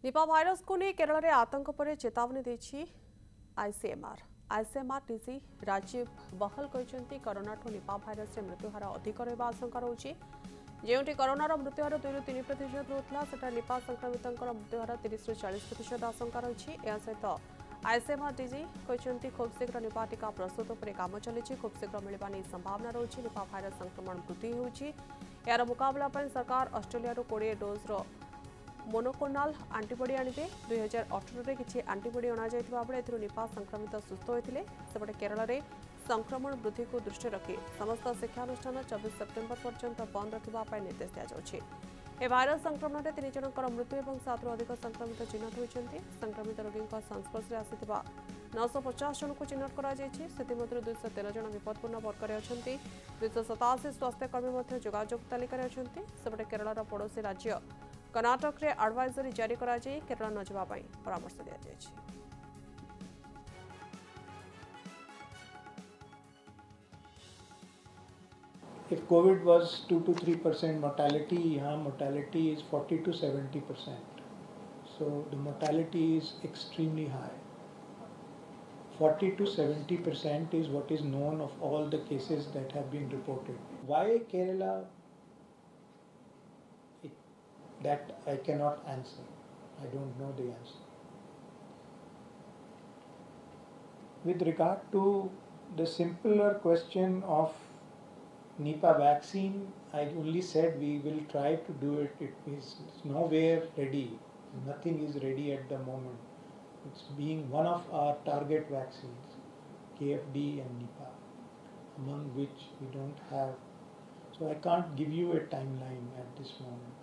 Nipah virus को नहीं केरल में आतंक पर चेतावनी देछि ICMR. ICMR DC Rajiv Bahl कहते कोरोना ठू निपा भाइरस से मृत्युहार अधिक रहा आशंका रही जो कोरोनार मृत्युहार 2-3% रोला सेटा निपा संक्रमित मृत्युहार 30-40% आशंका रही। यह सहित आईसीएमआर डीजी कहते खूब शीघ्र निपा टीका प्रस्तुत पर काम चली खूब शीघ्र मिलवा नहीं संभावना रही। निपा भाइरस संक्रमण वृद्धि होगी यार मुकाबला सरकार ऑस्ट्रेलिया 20 डोज्र मोनोक्लोनाल आंटीबॉडी आणवे 2018 किसी आंटीबॉडी अणा बेले निपा संक्रमित सुस्थ होते सेपटे केरल में संक्रमण वृद्धि को दृष्टि रखी समस्त शिक्षानुष्ठान 24 सेप्टेम्बर पर्यंत बंद रखा निर्देश दिया। ए भाइरस संक्रमण में 3 जनकर मृत्यु और 7 ରୁ अधिक संक्रमित चिन्हट होती। संक्रमित रोगी संस्पर्श में आसार 950 जन को चिन्हट कर 213 जन विपदपूर्ण वर्ग में अच्छा 287 स्वास्थ्यकर्मी जोगाजोग तालिकार अच्छा। सेपटे केरल पड़ोसी राज्य कर्नाटक रे एडवाइजरी जारी करा जाई केरल न जावाई परामर्श दिया जायछि। If COVID was 2 to 3% mortality, यहाँ mortality is 40 to 70%. So the mortality is extremely high. 40 to 70% is what is known of all the cases that have been reported. Why Kerala? That I cannot answer. I don't know the answer. With regard to the simpler question of Nipah vaccine, I only said we will try to do it. It is nowhere ready. Nothing is ready at the moment. It's being one of our target vaccines, KFD and Nipah, among which we don't have. So I can't give you a timeline at this moment.